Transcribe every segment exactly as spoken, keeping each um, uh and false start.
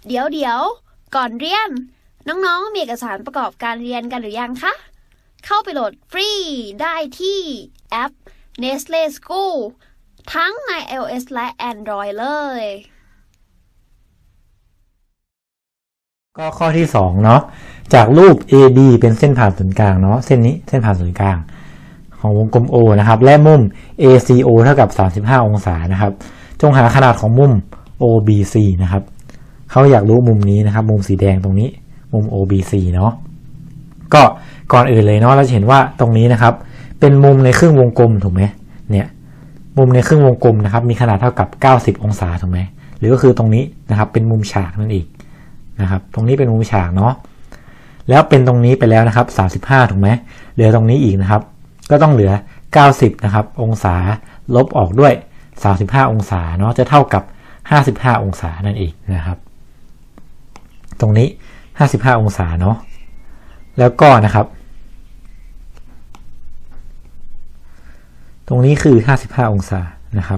เดี๋ยวเดี๋ยวก่อนเรียนน้องๆมีเอกสารประกอบการเรียนกันหรือยังคะเข้าไปโหลดฟรีได้ที่แอป Nestle School ทั้งใน iOS และ Android เลยก็ข้อที่สองเนาะจากรูป เอ บี เป็นเส้นผ่านศูนย์กลางเนาะเส้นนี้เส้นผ่านศูนย์กลางของวงกลม O นะครับและมุม เอ ซี โอ เท่ากับสามสิบห้าองศานะครับจงหาขนาดของมุม โอ บี ซี นะครับเขาอยากรู้มุมนี้นะครับมุมสีแดงตรงนี้มุม โอ บี ซี เนาะก็ก่อนอื่นเลยเนาะเราจะเห็นว่าตรงนี้นะครับเป็นมุมในครึ่งวงกลมถูกไหมเนี่ยมุมในครึ่งวงกลมนะครับมีขนาดเท่ากับเก้าสิบองศาถูกไหมหรือก็คือตรงนี้นะครับเป็นมุมฉากนั่นเองนะครับตรงนี้เป็นมุมฉากเนาะแล้วเป็นตรงนี้ไปแล้วนะครับสามสิบห้าถูกไหมเหลือตรงนี้อีกนะครับก็ต้องเหลือเก้าสิบนะครับองศาลบออกด้วยสามสิบห้าองศาเนาะจะเท่ากับห้าสิบห้าองศานั่นเองนะครับตรงนี้ห้าสิบห้าองศาเนาะแล้วก็นะครับตรงนี้คือห้าสิบห้าองศานะครับ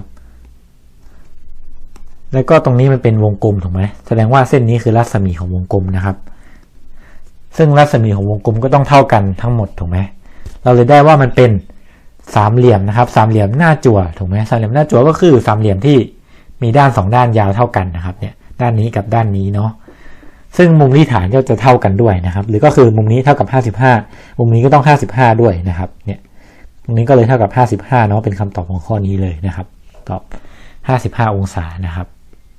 แล้วก็ตรงนี้มันเป็นวงกลมถูกไหมแสดงว่าเส้นนี้คือรัศมีของวงกลมนะครับซึ่งรัศมีของวงกลมก็ต้องเท่ากันทั้งหมดถูกไหมเราเลยได้ว่ามันเป็นสามเหลี่ยมนะครับสามเหลี่ยมหน้าจั่วถูกไหมสามเหลี่ยมหน้าจั่วก็คือสามเหลี่ยมที่มีด้านสองด้านยาวเท่ากันนะครับเนี่ยด้านนี้กับด้านนี้เนาะซึ่งมุมที่ฐานก็จะเท่ากันด้วยนะครับหรือก็คือมุมนี้เท่ากับห้าสิบห้ามุมนี้ก็ต้องห้าสิบห้าด้วยนะครับเนี่ยตรงนี้ก็เลยเท่ากับห้าสิบห้าเนาะเป็นคำตอบของข้อนี้เลยนะครับตอบห้าสิบห้าองศานะครับ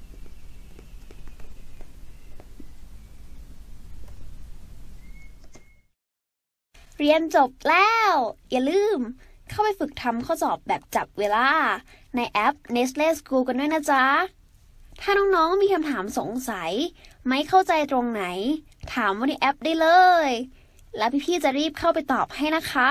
เรียนจบแล้วอย่าลืมเข้าไปฝึกทำข้อสอบแบบจับเวลาในแอป Nestle School กันด้วยนะจ๊ะถ้าน้องๆมีคำถามสงสัยไม่เข้าใจตรงไหนถามว่าในแอปได้เลยแล้วพี่ๆจะรีบเข้าไปตอบให้นะคะ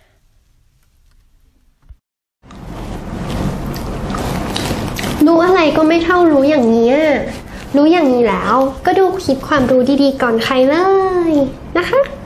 รู้อะไรก็ไม่เท่ารู้อย่างนี้รู้อย่างนี้แล้วก็ดูคลิปความรู้ดีๆก่อนใครเลยนะคะ